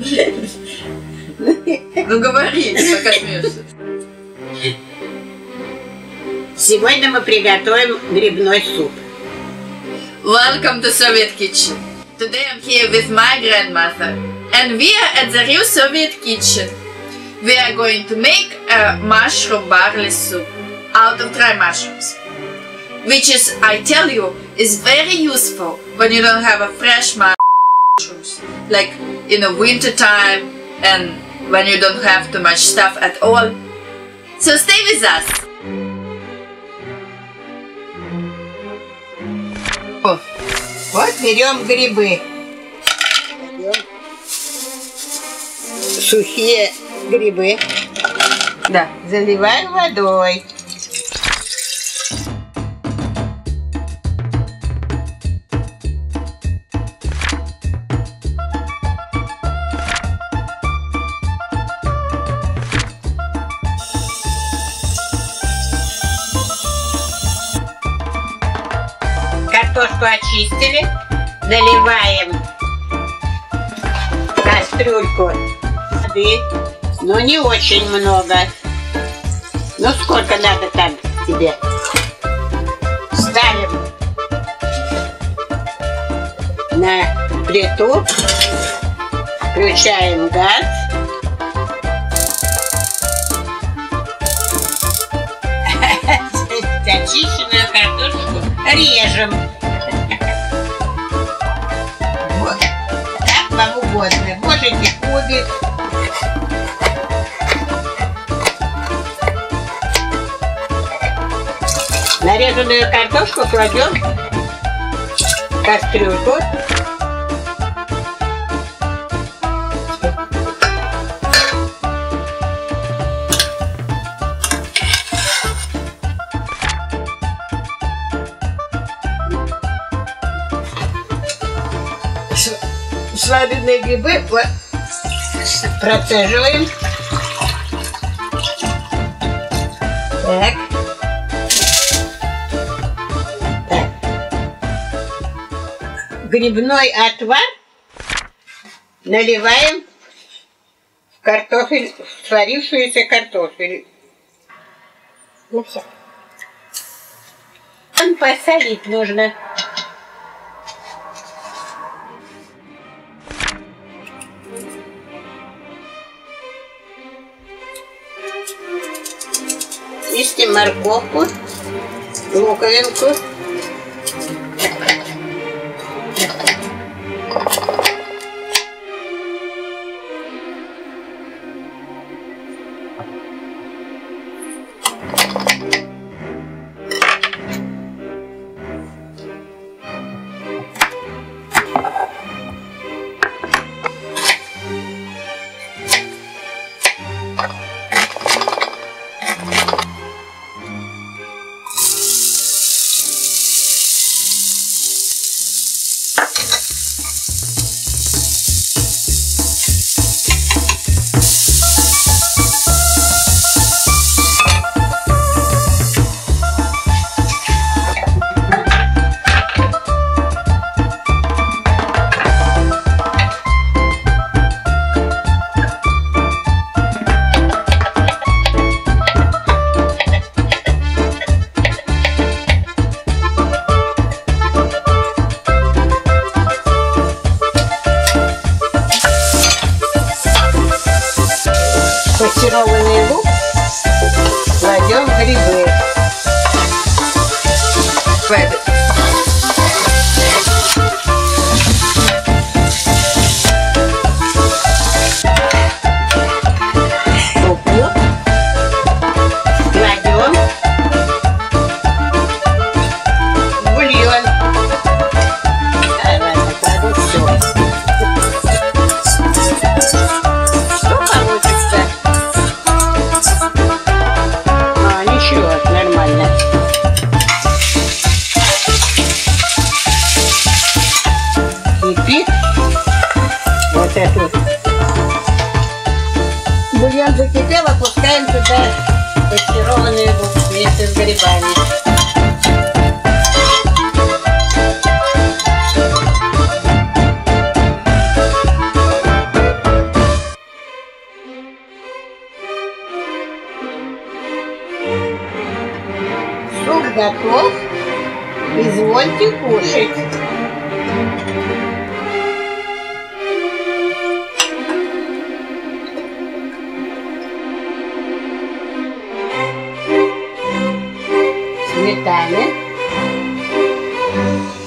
Ну говори, пока смеешься. Сегодня мы приготовим грибной суп. Welcome to Soviet Kitchen. Today I'm here with my grandmother. And we are at the real Soviet kitchen. We are going to make a mushroom barley soup out of dry mushrooms. Which is, I tell you, is very useful when you don't have a fresh mushrooms. Like in the winter time and when you don't have too much stuff at all. So stay with us. Вот берем грибы. Сухие грибы. Да. Заливаем водой. Картошку очистили, наливаем в кастрюльку воды, но не очень много. Ну сколько надо там тебе. Ставим на плиту, включаем газ. Очищенную картошку режем. Вот. Как вам угодно. Можете кубик. Нарезанную картошку кладем в кастрюльку. Сваренные грибы процеживаем. Так. Грибной отвар наливаем в картофель, в сварившуюся картофель. Ну все. Посолить нужно. Чистим морковку, луковинку. Пассерованный лук, кладем грибы. Лук кладем бульон. Ладно, кладу все. Что получится? Ничего, нормально. Кипит. Вот эту. Бульон закипел, опускаем туда пассерованный лук вместе с грибами. Суп готов. Извольте кушать. Сметана.